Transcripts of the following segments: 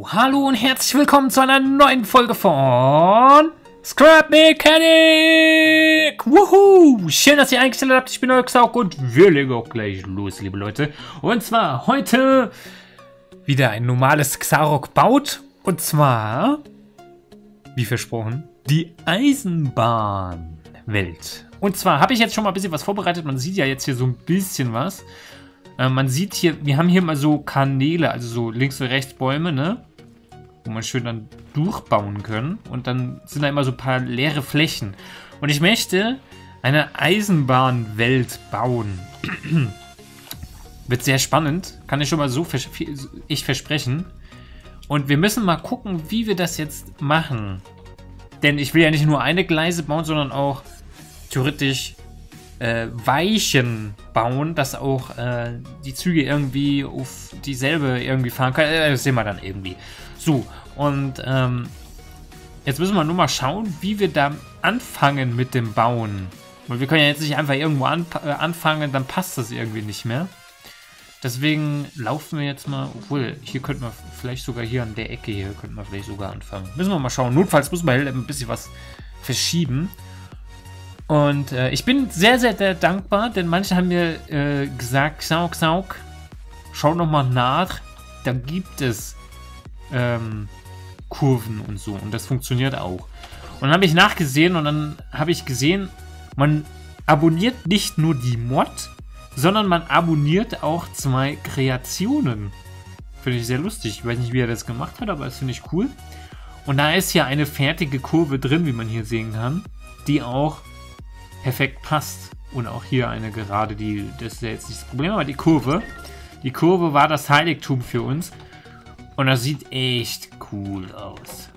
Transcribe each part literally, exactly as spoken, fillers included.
hallo und herzlich willkommen zu einer neuen Folge von Scrap Mechanic! Wuhu! Schön, dass ihr eingestellt habt. Ich bin euer Xauk und wir legen auch gleich los, liebe Leute. Und zwar heute wieder ein normales Xarok baut. Und zwar, wie versprochen, die Eisenbahnwelt. Und zwar habe ich jetzt schon mal ein bisschen was vorbereitet. Man sieht ja jetzt hier so ein bisschen was. Äh, man sieht hier, wir haben hier mal so Kanäle, also so links und rechts Bäume, ne? Wo man schön dann durchbauen können. Und dann sind da immer so ein paar leere Flächen. Und ich möchte eine Eisenbahnwelt bauen. Wird sehr spannend. Kann ich schon mal so vers ich versprechen. Und wir müssen mal gucken, wie wir das jetzt machen. Denn ich will ja nicht nur eine Gleise bauen, sondern auch theoretisch äh, Weichen bauen, dass auch äh, die Züge irgendwie auf dieselbe irgendwie fahren können. Äh, das sehen wir dann irgendwie. So, und ähm, jetzt müssen wir nur mal schauen, wie wir da anfangen mit dem Bauen. Weil wir können ja jetzt nicht einfach irgendwo an, äh, anfangen, dann passt das irgendwie nicht mehr. Deswegen laufen wir jetzt mal, obwohl, hier könnten wir vielleicht sogar hier an der Ecke hier, könnten wir vielleicht sogar anfangen. Müssen wir mal schauen. Notfalls müssen wir halt ein bisschen was verschieben. Und äh, ich bin sehr, sehr, sehr dankbar, denn manche haben mir äh, gesagt, Xauk, Xauk, schau nochmal nach, da gibt es ähm, Kurven und so. Und das funktioniert auch. Und dann habe ich nachgesehen und dann habe ich gesehen, man abonniert nicht nur die Mod, sondern man abonniert auch zwei Kreationen. Finde ich sehr lustig. Ich weiß nicht, wie er das gemacht hat, aber das finde ich cool. Und da ist ja eine fertige Kurve drin, wie man hier sehen kann, die auch perfekt passt. Und auch hier eine Gerade, die, das ist ja jetzt nicht das Problem, aber die Kurve, die Kurve war das Heiligtum für uns. Und das sieht echt cool aus.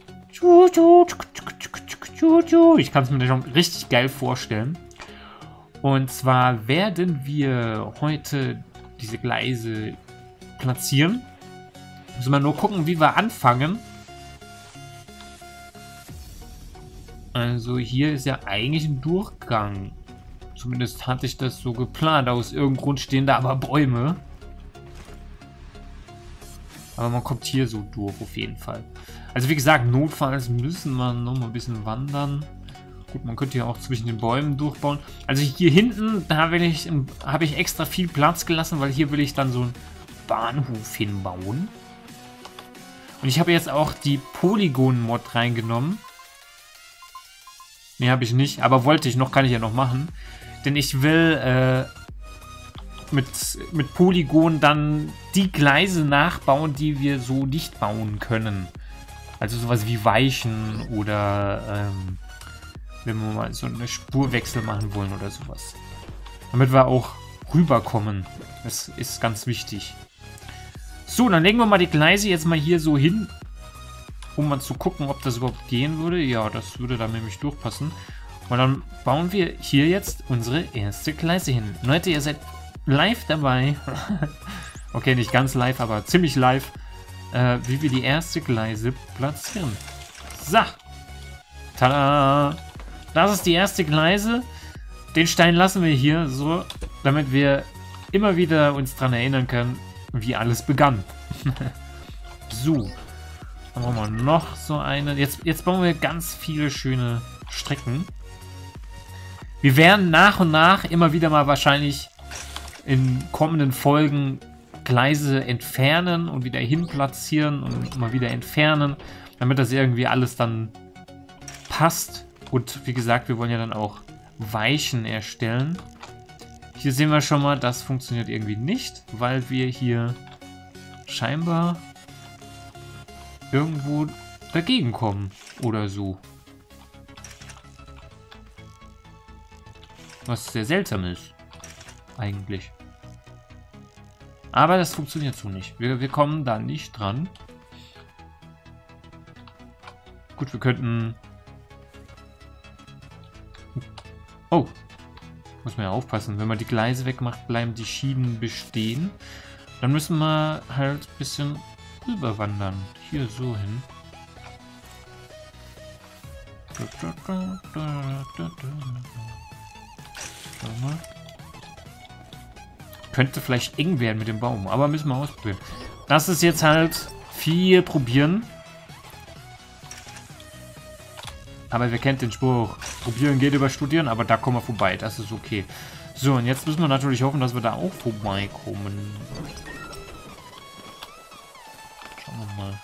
Ich kann es mir schon richtig geil vorstellen. Und zwar werden wir heute diese Gleise platzieren. Müssen wir nur gucken, wie wir anfangen. Also hier ist ja eigentlich ein Durchgang. Zumindest hatte ich das so geplant. Aus irgendeinem Grund stehen da aber Bäume. Aber man kommt hier so durch auf jeden Fall. Also wie gesagt, notfalls müssen wir noch mal ein bisschen wandern. Gut, man könnte ja auch zwischen den Bäumen durchbauen. Also hier hinten, da will ich, habe ich extra viel Platz gelassen, weil hier will ich dann so einen Bahnhof hinbauen. Und ich habe jetzt auch die Polygon-Mod reingenommen. Ne, habe ich nicht, aber wollte ich noch, kann ich ja noch machen. Denn ich will äh, mit, mit Polygon dann die Gleise nachbauen, die wir so nicht bauen können. Also sowas wie Weichen oder ähm, wenn wir mal so eine Spurwechsel machen wollen oder sowas. Damit wir auch rüberkommen. Das ist ganz wichtig. So, dann legen wir mal die Gleise jetzt mal hier so hin, um mal zu gucken, ob das überhaupt gehen würde. Ja, das würde da nämlich durchpassen. Und dann bauen wir hier jetzt unsere erste Gleise hin. Leute, ihr seid live dabei. Okay, nicht ganz live, aber ziemlich live, äh, wie wir die erste Gleise platzieren. So. Tada! Das ist die erste Gleise. Den Stein lassen wir hier so, damit wir immer wieder uns daran erinnern können, wie alles begann. So. Dann brauchen wir noch so eine. Jetzt, jetzt bauen wir ganz viele schöne Strecken. Wir werden nach und nach immer wieder mal wahrscheinlich in kommenden Folgen Gleise entfernen und wieder hin platzieren und mal wieder entfernen, damit das irgendwie alles dann passt. Und wie gesagt, wir wollen ja dann auch Weichen erstellen. Hier sehen wir schon mal, das funktioniert irgendwie nicht, weil wir hier scheinbar irgendwo dagegen kommen oder so. Was sehr seltsam ist, eigentlich. Aber das funktioniert so nicht. Wir, wir kommen da nicht dran. Gut, wir könnten... Oh, muss man ja aufpassen. Wenn man die Gleise wegmacht, bleiben die Schienen bestehen. Dann müssen wir halt ein bisschen rüberwandern. Hier so hin. Könnte vielleicht eng werden mit dem Baum, aber müssen wir ausprobieren. Das ist jetzt halt viel probieren. Aber wer kennt den Spruch? Probieren geht über Studieren, aber da kommen wir vorbei. Das ist okay. So, und jetzt müssen wir natürlich hoffen, dass wir da auch vorbeikommen. Schauen wir mal.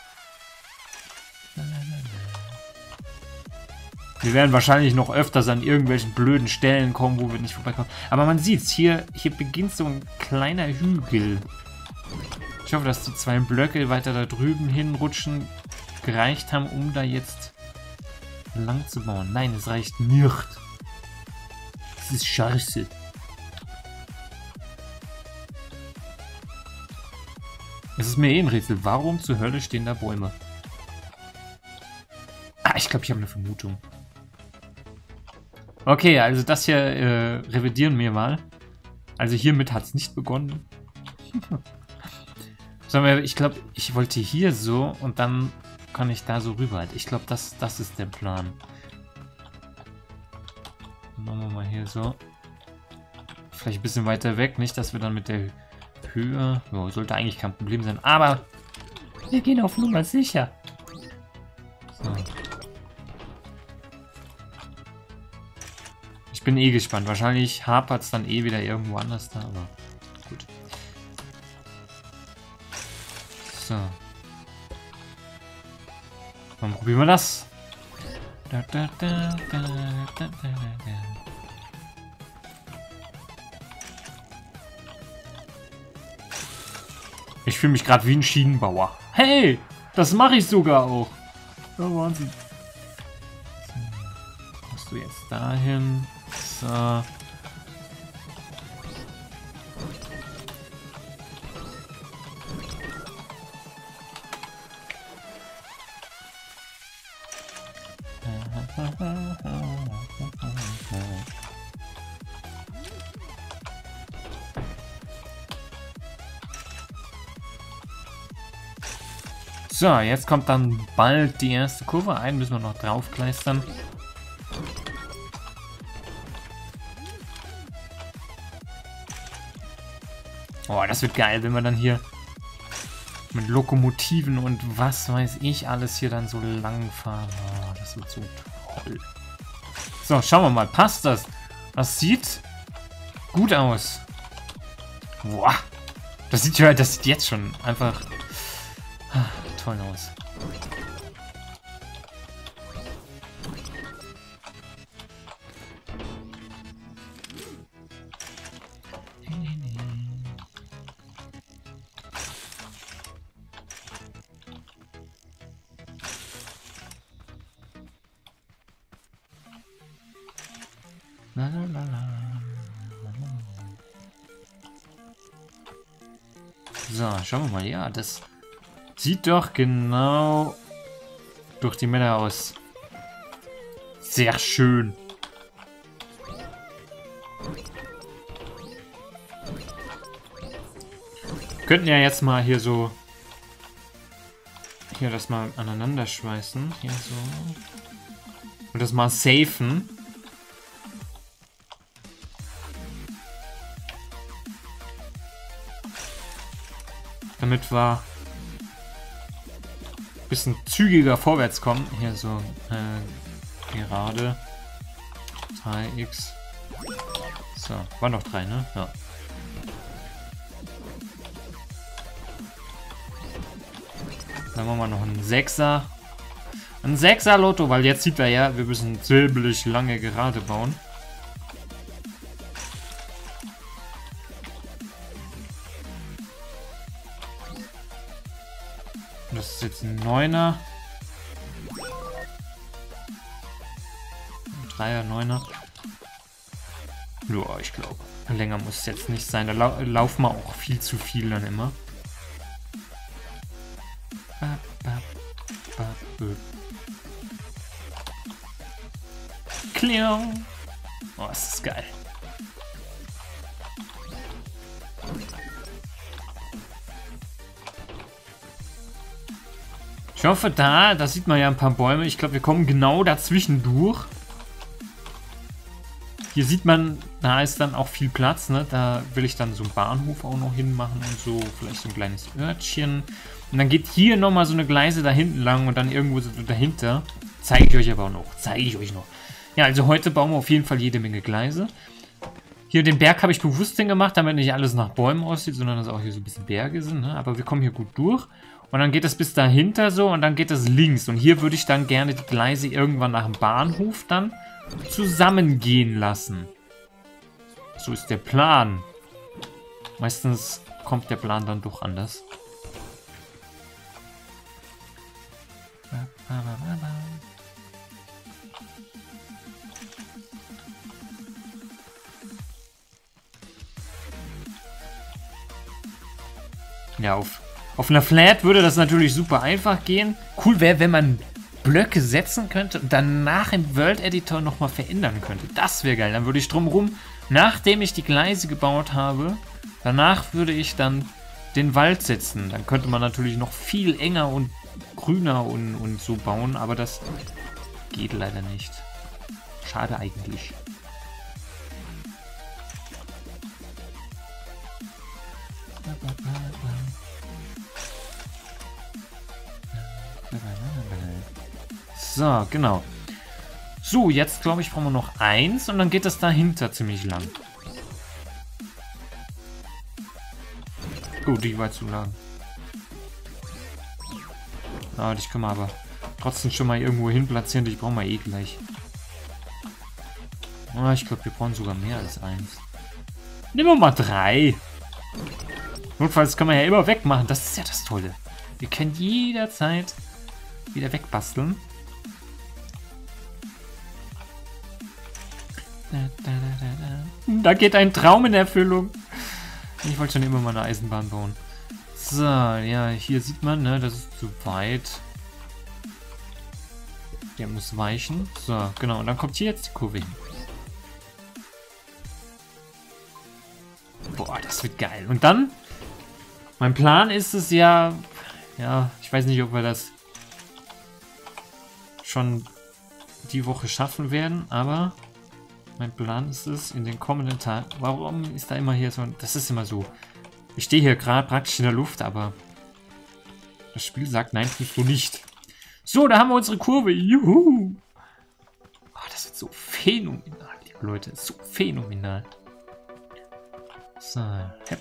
Wir werden wahrscheinlich noch öfters an irgendwelchen blöden Stellen kommen, wo wir nicht vorbeikommen. Aber man sieht es, hier, hier beginnt so ein kleiner Hügel. Ich hoffe, dass die zwei Blöcke weiter da drüben hinrutschen gereicht haben, um da jetzt lang zu bauen. Nein, es reicht nicht. Das ist scheiße. Es ist mir eh ein Rätsel. Warum zur Hölle stehen da Bäume? Ah, ich glaube, ich habe eine Vermutung. Okay, also das hier äh, revidieren wir mal. Also hiermit hat es nicht begonnen. Sondern ich glaube, ich wollte hier so und dann kann ich da so rüber. Ich glaube, das, das ist der Plan. Machen wir mal hier so. Vielleicht ein bisschen weiter weg. Nicht, dass wir dann mit der Höhe... Jo, sollte eigentlich kein Problem sein. Aber wir gehen auf Nummer sicher. So. Ich bin eh gespannt. Wahrscheinlich hapert es dann eh wieder irgendwo anders da. Aber gut. So. Dann probieren wir das. Da, da, da, da, da, da, da. Ich fühle mich gerade wie ein Schienenbauer. Hey, das mache ich sogar auch. Oh, Wahnsinn. So, musst du jetzt dahin. So. So, jetzt kommt dann bald die erste Kurve. Einen müssen wir noch draufkleistern. Oh, das wird geil, wenn wir dann hier mit Lokomotiven und was weiß ich alles hier dann so lang fahren. Oh, das wird so toll. So, schauen wir mal. Passt das? Das sieht gut aus. Boah. Das sieht ja, das sieht jetzt schon einfach toll aus. La, la, la, la. So, schauen wir mal. Ja, das sieht doch genau durch die Mitte aus. Sehr schön. Wir könnten ja jetzt mal hier so hier das mal aneinander schweißen. Hier so. Und das mal safen. Damit wir ein bisschen zügiger vorwärts kommen. Hier so äh, gerade. drei x. So, waren noch drei, ne? Ja. Dann machen wir noch einen Sechser. Ein Sechser Lotto, weil jetzt sieht er ja, wir müssen ziemlich lange gerade bauen. Das ist jetzt ein Neuner. Ein Dreier, Neuner. Ja, ich glaube. Länger muss es jetzt nicht sein. Da lau laufen wir auch viel zu viel dann immer. Klar. Oh, das ist geil. Ich hoffe, da, da sieht man ja ein paar Bäume. Ich glaube, wir kommen genau dazwischen durch. Hier sieht man, da ist dann auch viel Platz, ne? Da will ich dann so einen Bahnhof auch noch hinmachen und so. Vielleicht so ein kleines Örtchen. Und dann geht hier nochmal so eine Gleise da hinten lang und dann irgendwo so dahinter. Zeige ich euch aber auch noch. Zeige ich euch noch. Ja, also heute bauen wir auf jeden Fall jede Menge Gleise. Hier den Berg habe ich bewusst hingemacht, damit nicht alles nach Bäumen aussieht, sondern dass auch hier so ein bisschen Berge sind. Ne? Aber wir kommen hier gut durch. Und dann geht das bis dahinter so und dann geht das links. Und hier würde ich dann gerne die Gleise irgendwann nach dem Bahnhof dann zusammengehen lassen. So ist der Plan. Meistens kommt der Plan dann doch anders. Ja, auf, auf einer Flat würde das natürlich super einfach gehen. Cool wäre, wenn man Blöcke setzen könnte und danach im World Editor nochmal verändern könnte. Das wäre geil. Dann würde ich drumherum, nachdem ich die Gleise gebaut habe, danach würde ich dann den Wald setzen. Dann könnte man natürlich noch viel enger und grüner und, und so bauen, aber das geht leider nicht. Schade eigentlich. So, genau. So, jetzt glaube ich, brauchen wir noch eins und dann geht das dahinter ziemlich lang. Oh, die war zu lang. Ah, dich können wir aber trotzdem schon mal irgendwo hin platzieren. Die brauchen wir eh gleich. Ah, ich glaube, wir brauchen sogar mehr als eins. Nehmen wir mal drei. Notfalls können wir ja immer wegmachen. Das ist ja das Tolle. Wir können jederzeit wieder wegbasteln. Da geht ein Traum in Erfüllung. Ich wollte schon immer mal eine Eisenbahn bauen. So, ja, hier sieht man, ne, das ist zu weit. Der muss weichen. So, genau, und dann kommt hier jetzt die Kurve hin. Boah, das wird geil. Und dann, mein Plan ist es ja, ja, ich weiß nicht, ob wir das schon die Woche schaffen werden, aber mein Plan ist es, in den kommenden Tagen... Warum ist da immer hier so... Das ist immer so... Ich stehe hier gerade praktisch in der Luft, aber... Das Spiel sagt, nein, tust du nicht. So, da haben wir unsere Kurve. Juhu! Oh, das wird so phänomenal, liebe Leute. So phänomenal. So, hepp.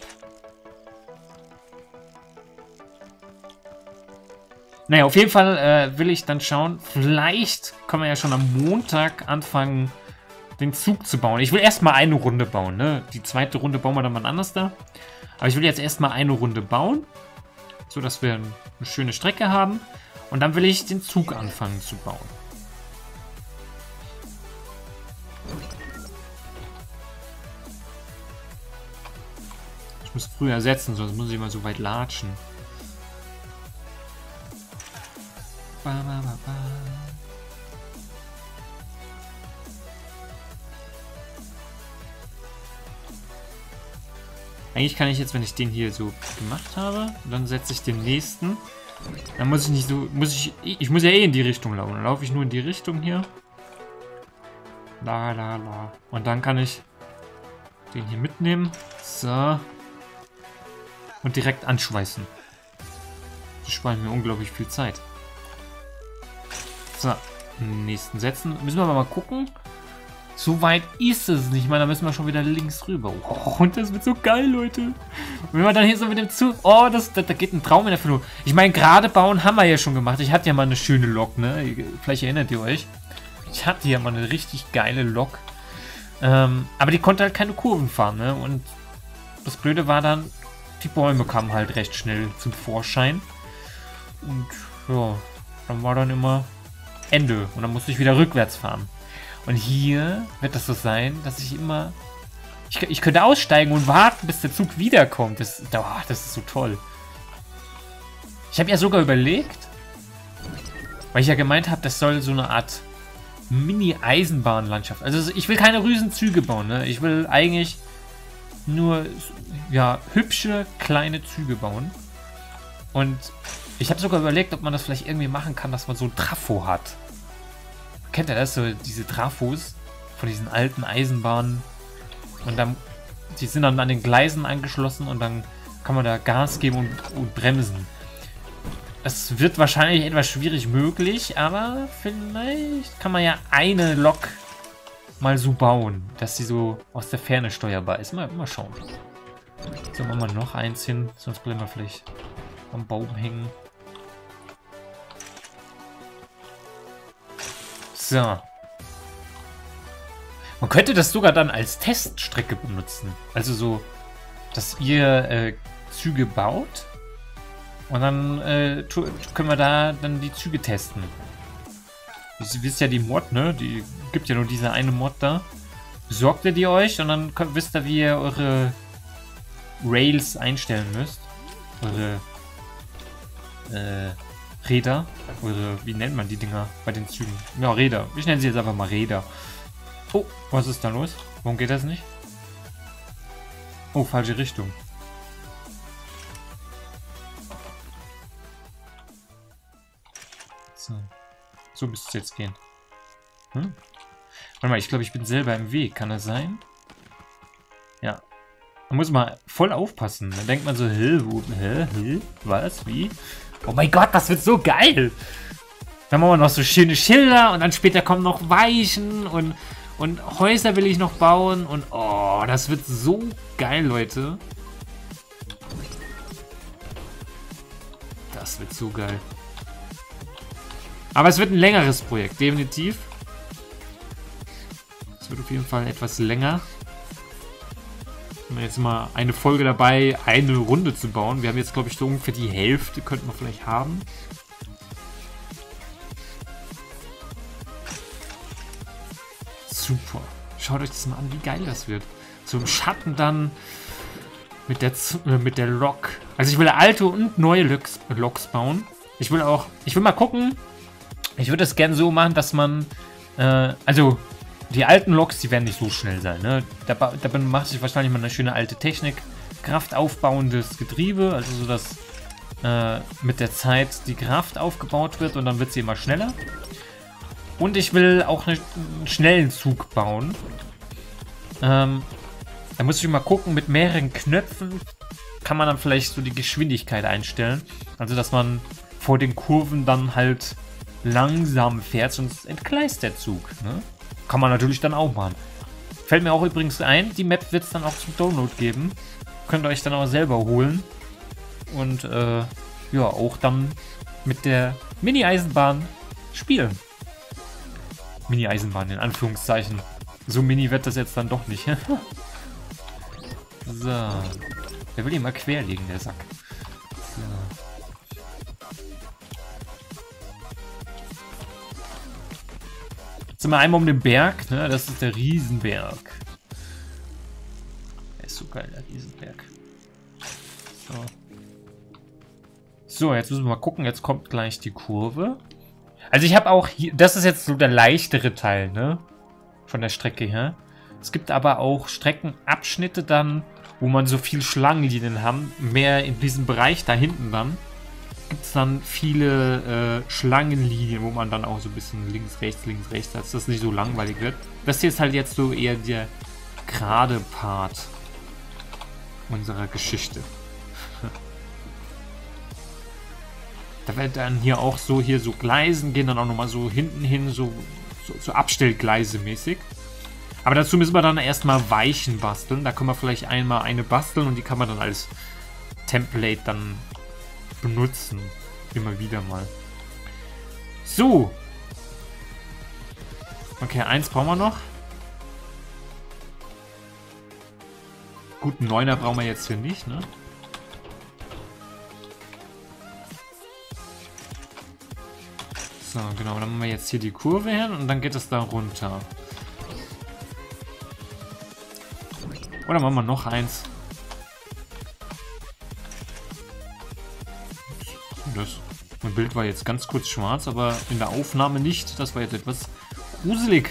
Naja, auf jeden Fall äh, will ich dann schauen. Vielleicht können wir ja schon am Montag anfangen, den Zug zu bauen. Ich will erstmal eine Runde bauen, ne? Die zweite Runde bauen wir dann mal anders da. Aber ich will jetzt erstmal eine Runde bauen, so dass wir eine schöne Strecke haben. Und dann will ich den Zug anfangen zu bauen. Ich muss früher setzen, sonst muss ich immer so weit latschen. Ba, ba, ba, ba. Eigentlich kann ich jetzt, wenn ich den hier so gemacht habe, dann setze ich den nächsten. Dann muss ich nicht so, muss ich, ich muss ja eh in die Richtung laufen. Dann laufe ich nur in die Richtung hier. La, la, la. Und dann kann ich den hier mitnehmen. So. Und direkt anschweißen. Das spart mir unglaublich viel Zeit. So. Nächsten setzen. Müssen wir aber mal gucken. So weit ist es nicht. Ich meine, da müssen wir schon wieder links rüber. Oh, und das wird so geil, Leute. Und wenn wir dann hier so mit dem Zug... Oh, das, das, da geht ein Traum in Erfüllung. Ich meine, gerade bauen haben wir ja schon gemacht. Ich hatte ja mal eine schöne Lok, ne? Vielleicht erinnert ihr euch. Ich hatte ja mal eine richtig geile Lok. Ähm, aber die konnte halt keine Kurven fahren, ne? Und das Blöde war dann, die Bäume kamen halt recht schnell zum Vorschein. Und ja, dann war dann immer Ende. Und dann musste ich wieder rückwärts fahren. Und hier wird das so sein, dass ich immer... Ich, ich könnte aussteigen und warten, bis der Zug wiederkommt. Das, oh, das ist so toll. Ich habe ja sogar überlegt, weil ich ja gemeint habe, das soll so eine Art Mini-Eisenbahnlandschaft. Also ich will keine Riesenzüge bauen, ne? Ich will eigentlich nur ja, hübsche, kleine Züge bauen. Und ich habe sogar überlegt, ob man das vielleicht irgendwie machen kann, dass man so ein Trafo hat. Kennt ihr das? So diese Trafos, von diesen alten Eisenbahnen. Und dann, die sind dann an den Gleisen angeschlossen und dann kann man da Gas geben und, und bremsen. Es wird wahrscheinlich etwas schwierig möglich, aber vielleicht kann man ja eine Lok mal so bauen, dass sie so aus der Ferne steuerbar ist. Mal, mal schauen. So, machen wir noch eins hin, sonst bleiben wir vielleicht am Baum hängen. So. Man könnte das sogar dann als Teststrecke benutzen. Also so, dass ihr äh, Züge baut und dann äh, können wir da dann die Züge testen. Ihr wisst ja die Mod, ne? Die gibt ja nur diese eine Mod da. Besorgt ihr die euch und dann könnt, wisst ihr, wie ihr eure Rails einstellen müsst. Eure äh, Räder. Eure, wie nennt man die Dinger bei den Zügen? Ja, Räder. Ich nenne sie jetzt einfach mal Räder. Oh, was ist da los? Warum geht das nicht? Oh, falsche Richtung. So. So müsste es jetzt gehen. Hm? Warte mal, ich glaube, ich bin selber im Weg. Kann das sein? Ja. Man muss mal voll aufpassen. Dann denkt man so, hä, wo, hä, hä, was, wie? Oh mein Gott, das wird so geil! Dann machen wir noch so schöne Schilder und dann später kommen noch Weichen und, und Häuser will ich noch bauen und oh, das wird so geil, Leute. Das wird so geil. Aber es wird ein längeres Projekt, definitiv. Es wird auf jeden Fall etwas länger. Wir haben jetzt mal eine Folge dabei, eine Runde zu bauen. Wir haben jetzt, glaube ich, so ungefähr die Hälfte, könnten wir vielleicht haben. Super. Schaut euch das mal an, wie geil das wird. So im Schatten dann mit der, Z äh, mit der Lok. Also ich will alte und neue Loks, Loks bauen. Ich will auch, ich will mal gucken. Ich würde es gerne so machen, dass man, äh, also die alten Loks, die werden nicht so schnell sein. Ne? Da, da macht sich wahrscheinlich mal eine schöne alte Technik. Kraftaufbauendes Getriebe, also so, dass äh, mit der Zeit die Kraft aufgebaut wird und dann wird sie immer schneller. Und ich will auch eine, einen schnellen Zug bauen. Ähm, da muss ich mal gucken, mit mehreren Knöpfen kann man dann vielleicht so die Geschwindigkeit einstellen. Also, dass man vor den Kurven dann halt langsam fährt, sonst entgleist der Zug. Ne? Kann man natürlich dann auch machen. Fällt mir auch übrigens ein, die Map wird es dann auch zum Download geben. Könnt ihr euch dann auch selber holen. Und äh, ja, auch dann mit der Mini-Eisenbahn spielen. Mini-Eisenbahn in Anführungszeichen. So mini wird das jetzt dann doch nicht. So. Der will ihn mal querlegen, der Sack. So. Jetzt sind wir einmal um den Berg, ne? Das ist der Riesenberg. Der ist so geil, der Riesenberg. So. So, jetzt müssen wir mal gucken. Jetzt kommt gleich die Kurve. Also ich habe auch hier, das ist jetzt so der leichtere Teil, ne? Von der Strecke her. Es gibt aber auch Streckenabschnitte dann, wo man so viel Schlangenlinien haben. Mehr in diesem Bereich da hinten dann. Gibt es dann viele äh, Schlangenlinien, wo man dann auch so ein bisschen links, rechts, links, rechts, dass das nicht so langweilig wird. Das hier ist halt jetzt so eher der gerade Part unserer Geschichte. Da wird dann hier auch so hier so Gleisen gehen, dann auch nochmal so hinten hin, so, so, so Abstellgleise mäßig. Aber dazu müssen wir dann erstmal Weichen basteln. Da können wir vielleicht einmal eine basteln und die kann man dann als Template dann benutzen. Immer wieder mal. So. Okay, eins brauchen wir noch. Gut, einen Neuner brauchen wir jetzt hier nicht, ne? So, genau, dann machen wir jetzt hier die Kurve hin und dann geht es da runter. Oder machen wir noch eins. Das mein Bild war jetzt ganz kurz schwarz, aber in der Aufnahme nicht. Das war jetzt etwas gruselig.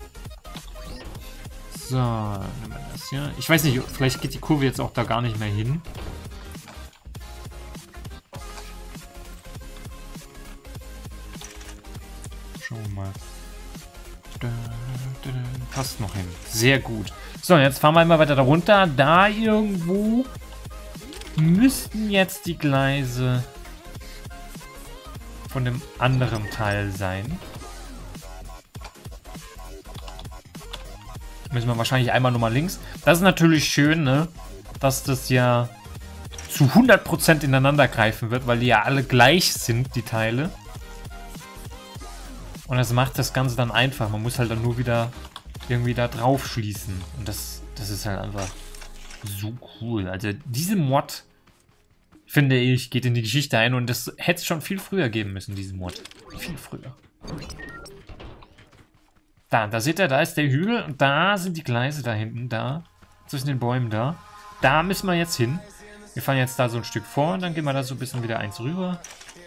So, nehmen wir das hier. Ich weiß nicht, vielleicht geht die Kurve jetzt auch da gar nicht mehr hin. Schauen wir mal. passt noch hin. Sehr gut. So, jetzt fahren wir immer weiter darunter. Da irgendwo müssten jetzt die Gleise von dem anderen Teil sein. Müssen wir wahrscheinlich einmal nochmal links. Das ist natürlich schön, ne? Dass das ja zu hundert Prozent ineinander greifen wird, weil die ja alle gleich sind, die Teile. Und das macht das Ganze dann einfach. Man muss halt dann nur wieder irgendwie da drauf schließen. Und das, das ist halt einfach so cool. Also diese Mod, finde ich, geht in die Geschichte ein. Und das hätte es schon viel früher geben müssen, diesen Mod. Viel früher. Da, da seht ihr, da ist der Hügel. Und da sind die Gleise da hinten, da. Zwischen den Bäumen da. Da müssen wir jetzt hin. Wir fahren jetzt da so ein Stück vor und dann gehen wir da so ein bisschen wieder eins rüber.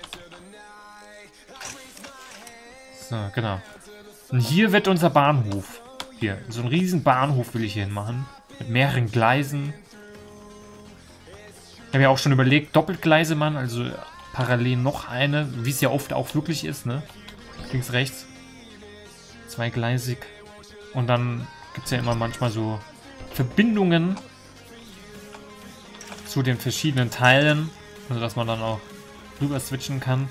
So, genau. Und hier wird unser Bahnhof. Hier, so einen riesen Bahnhof will ich hier hin machen. Mit mehreren Gleisen. Ich habe ja auch schon überlegt, Doppelgleise machen, also parallel noch eine, wie es ja oft auch wirklich ist, ne? Links, rechts. Zweigleisig. Und dann gibt es ja immer manchmal so Verbindungen zu den verschiedenen Teilen, also dass man dann auch rüber switchen kann.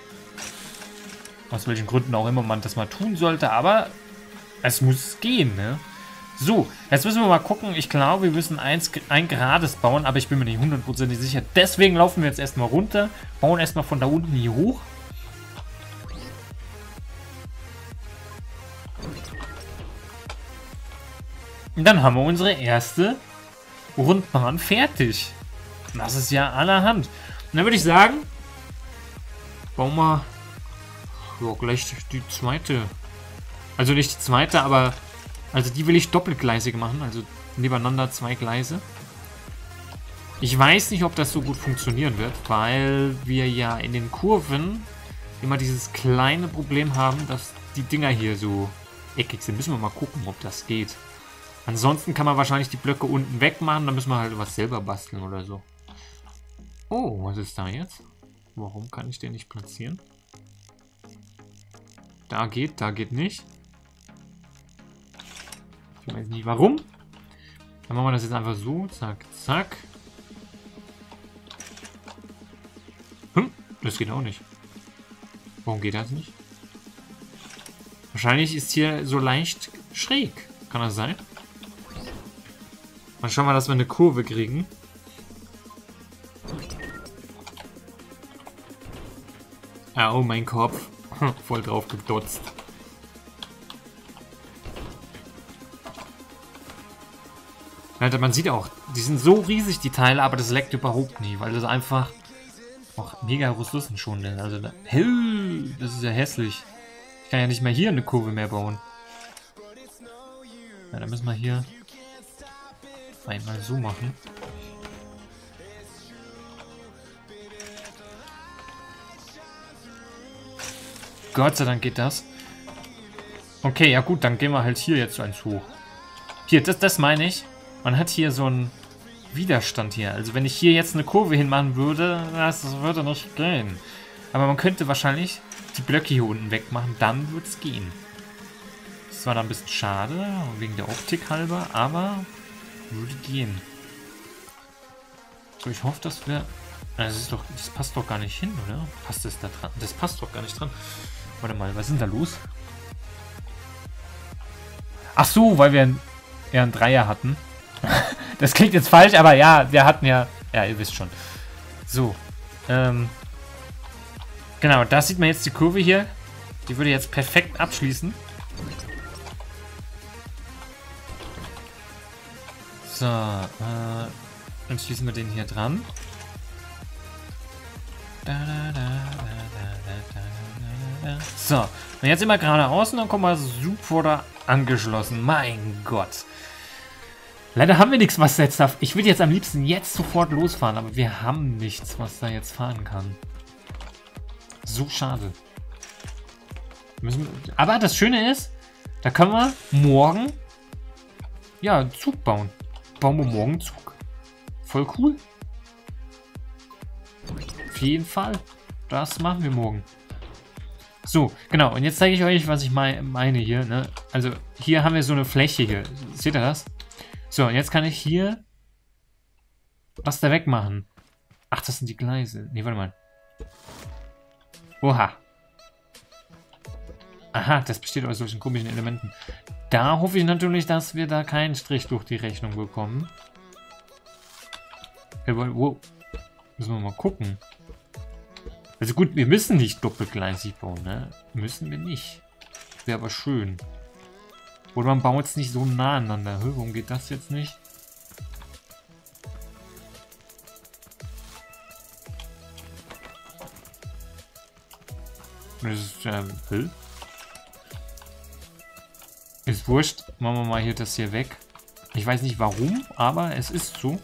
Aus welchen Gründen auch immer man das mal tun sollte, aber es muss gehen, ne? So, jetzt müssen wir mal gucken. Ich glaube, wir müssen eins, ein Gerades bauen, aber ich bin mir nicht hundertprozentig sicher. Deswegen laufen wir jetzt erstmal runter, bauen erstmal von da unten hier hoch. Und dann haben wir unsere erste Rundbahn fertig. Das ist ja allerhand. Und dann würde ich sagen, bauen wir ja, gleich die zweite. Also nicht die zweite, aber also die will ich doppelgleisig machen. Also nebeneinander zwei Gleise. Ich weiß nicht, ob das so gut funktionieren wird, weil wir ja in den Kurven immer dieses kleine Problem haben, dass die Dinger hier so eckig sind. Müssen wir mal gucken, ob das geht. Ansonsten kann man wahrscheinlich die Blöcke unten wegmachen. Dann müssen wir halt was selber basteln oder so. Oh, was ist da jetzt? Warum kann ich den nicht platzieren? Da geht, da geht nicht. Ich weiß nicht warum. Dann machen wir das jetzt einfach so. Zack, zack. Hm, das geht auch nicht. Warum geht das nicht? Wahrscheinlich ist hier so leicht schräg. Kann das sein? Dann schauen wir, dass wir eine Kurve kriegen. Ah, oh, mein Kopf. Voll drauf gedotzt. Alter, man sieht auch, die sind so riesig, die Teile, aber das leckt überhaupt nie, weil das einfach auch mega Ressourcen schon ist. Also, da, hell, das ist ja hässlich. Ich kann ja nicht mal hier eine Kurve mehr bauen. Ja, dann müssen wir hier einmal so machen. Gott sei Dank geht das. Okay, ja gut, dann gehen wir halt hier jetzt eins hoch. Hier, das, das meine ich. Man hat hier so einen Widerstand hier. Also wenn ich hier jetzt eine Kurve hinmachen würde, das würde nicht gehen. Aber man könnte wahrscheinlich die Blöcke hier unten wegmachen, dann würde es gehen. Das war dann ein bisschen schade, wegen der Optik halber, aber würde gehen. So, ich hoffe, dass wir... Das ist doch, das passt doch gar nicht hin, oder? Passt das da dran? Das passt doch gar nicht dran. Warte mal, was ist denn da los? Ach so, weil wir eher einen Dreier hatten. Das klingt jetzt falsch, aber ja, wir hatten ja... Ja, ihr wisst schon. So. Ähm, genau, da sieht man jetzt die Kurve hier. Die würde jetzt perfekt abschließen. So, äh, dann schließen wir den hier dran. So, und jetzt immer geradeaus und dann kommen wir super da angeschlossen. Mein Gott. Leider haben wir nichts, was jetzt darf. Ich würde jetzt am liebsten jetzt sofort losfahren, aber wir haben nichts, was da jetzt fahren kann. So schade. Müssen, aber das Schöne ist, da können wir morgen ja einen Zug bauen. Bauen wir morgen einen Zug. Voll cool. Auf jeden Fall. Das machen wir morgen. So, genau. Und jetzt zeige ich euch, was ich meine hier. Ne? Also hier haben wir so eine Fläche hier. Seht ihr das? So, und jetzt kann ich hier was da wegmachen. Ach, das sind die Gleise. Ne, warte mal. Oha. Aha, das besteht aus solchen komischen Elementen. Da hoffe ich natürlich, dass wir da keinen Strich durch die Rechnung bekommen. Wo? Müssen wir mal gucken. Also gut, wir müssen nicht doppelgleisig bauen, ne? Müssen wir nicht. Wäre aber schön. Oder man baut es nicht so nah aneinander. Warum geht das jetzt nicht? Das ist, ähm, ist wurscht. Machen wir mal hier das hier weg. Ich weiß nicht warum, aber es ist so.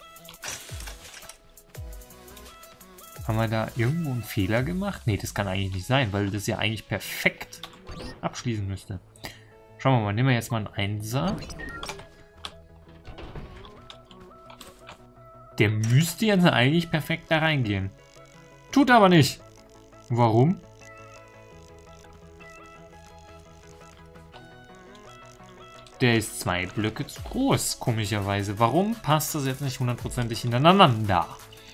Haben wir da irgendwo einen Fehler gemacht? Nee, das kann eigentlich nicht sein, weil das ja eigentlich perfekt abschließen müsste. Schauen wir mal, nehmen wir jetzt mal einen Einser. Der müsste jetzt eigentlich perfekt da reingehen. Tut aber nicht. Warum? Der ist zwei Blöcke zu groß, komischerweise. Warum passt das jetzt nicht hundertprozentig hintereinander?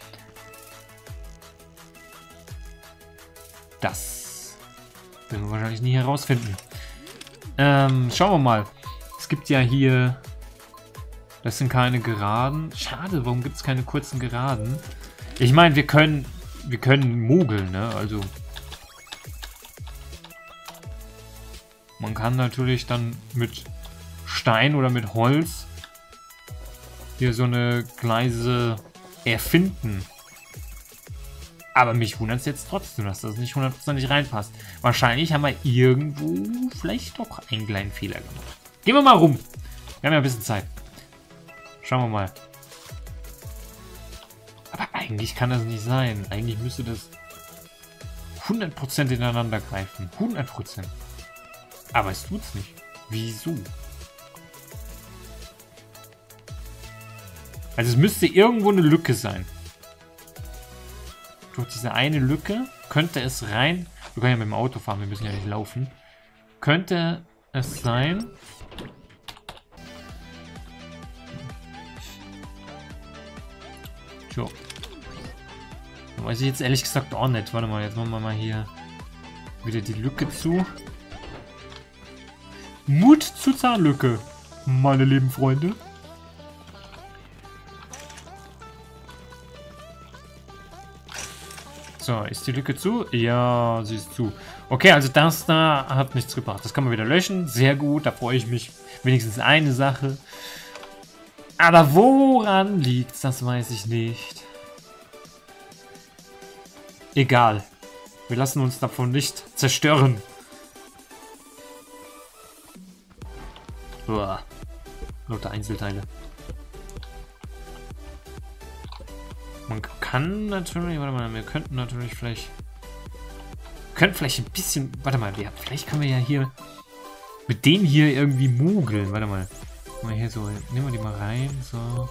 Das werden wir wahrscheinlich nie herausfinden. Ähm, schauen wir mal. Es gibt ja hier... Das sind keine Geraden. Schade, warum gibt es keine kurzen Geraden? Ich meine, wir können... Wir können mogeln, ne? Also... Man kann natürlich dann mit Stein oder mit Holz hier so eine Gleise erfinden. Aber mich wundert es jetzt trotzdem, dass das nicht hundertprozentig reinpasst. Wahrscheinlich haben wir irgendwo vielleicht doch einen kleinen Fehler gemacht. Gehen wir mal rum. Wir haben ja ein bisschen Zeit. Schauen wir mal. Aber eigentlich kann das nicht sein. Eigentlich müsste das hundert Prozent ineinander greifen. hundert Prozent. Aber es tut's nicht. Wieso? Also es müsste irgendwo eine Lücke sein. Durch diese eine Lücke könnte es rein... Wir können ja mit dem Auto fahren, wir müssen ja nicht laufen. Könnte es sein... So. Weiß ich jetzt ehrlich gesagt auch nicht. Warte mal, jetzt machen wir mal hier wieder die Lücke zu. Mut zur Zahnlücke, meine lieben Freunde. So, ist die Lücke zu? Ja, sie ist zu. Okay, also das da hat nichts gebracht. Das kann man wieder löschen. Sehr gut, da freue ich mich. Wenigstens eine Sache. Aber woran liegt's? Das weiß ich nicht. Egal. Wir lassen uns davon nicht zerstören. Uah. Lauter Einzelteile. Man kann natürlich, warte mal, wir könnten natürlich vielleicht, können vielleicht ein bisschen, warte mal, wir, vielleicht können wir ja hier mit denen hier irgendwie mogeln. Warte mal, mal hier so, nehmen wir die mal rein, so.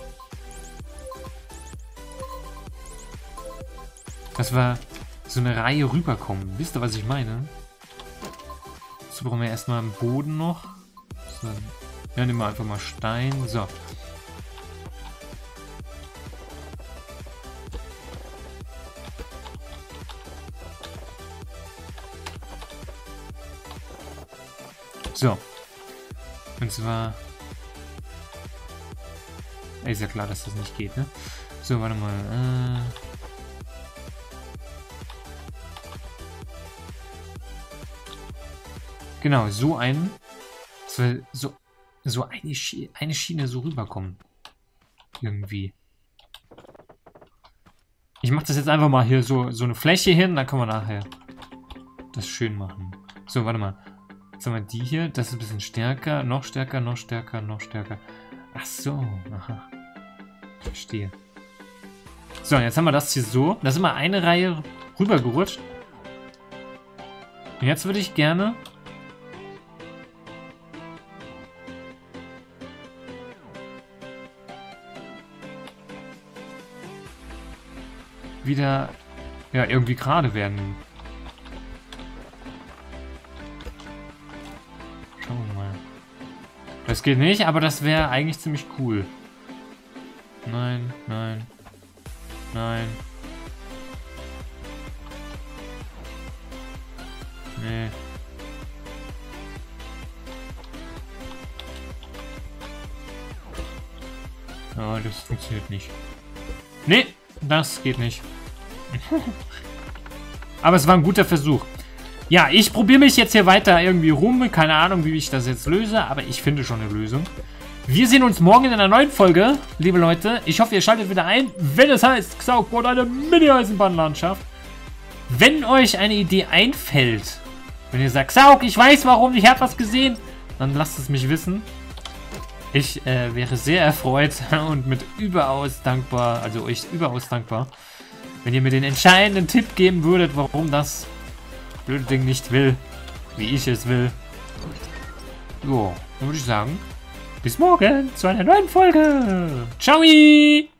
Dass wir so eine Reihe rüberkommen. Wisst ihr, was ich meine? So brauchen wir erstmal einen Boden noch. So. Ja, nehmen wir einfach mal Stein. So. So. Und zwar... Ist ja klar, dass das nicht geht, ne? So, warte mal. Äh genau, so ein... So, so, so eine, Schie eine Schiene so rüberkommen. Irgendwie. Ich mache das jetzt einfach mal hier so, so eine Fläche hin, dann können wir nachher das schön machen. So, warte mal. Jetzt haben wir die hier, das ist ein bisschen stärker, noch stärker, noch stärker, noch stärker. Ach so, aha. Verstehe. So, jetzt haben wir das hier so. Da sind wir eine Reihe rübergerutscht. Und jetzt würde ich gerne... wieder, ja, irgendwie gerade werden. Das geht nicht, aber das wäre eigentlich ziemlich cool. Nein, nein. Nein. Nee. Oh, das funktioniert nicht. Nee, das geht nicht. Aber es war ein guter Versuch. Ja, ich probiere mich jetzt hier weiter irgendwie rum. Keine Ahnung, wie ich das jetzt löse, aber ich finde schon eine Lösung. Wir sehen uns morgen in einer neuen Folge, liebe Leute. Ich hoffe, ihr schaltet wieder ein, wenn es heißt, Xauk baut eine Mini-Eisenbahnlandschaft. Wenn euch eine Idee einfällt, wenn ihr sagt, Xauk, ich weiß warum, ich habe was gesehen, dann lasst es mich wissen. Ich äh, wäre sehr erfreut und mit überaus dankbar, also euch überaus dankbar, wenn ihr mir den entscheidenden Tipp geben würdet, warum das blöde Ding nicht will, wie ich es will. So, dann würde ich sagen, bis morgen zu einer neuen Folge. Ciao!